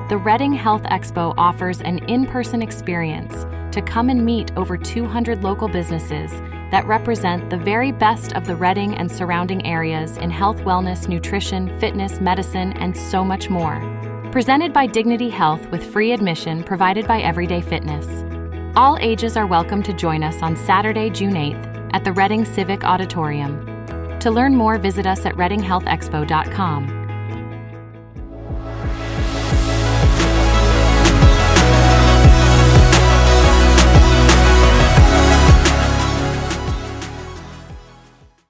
the Redding Health Expo offers an in-person experience to come and meet over 200 local businesses that represent the very best of the Redding and surrounding areas in health, wellness, nutrition, fitness, medicine, and so much more. Presented by Dignity Health with free admission provided by Everyday Fitness. All ages are welcome to join us on Saturday, June 8th at the Redding Civic Auditorium. To learn more, visit us at reddinghealthexpo.com.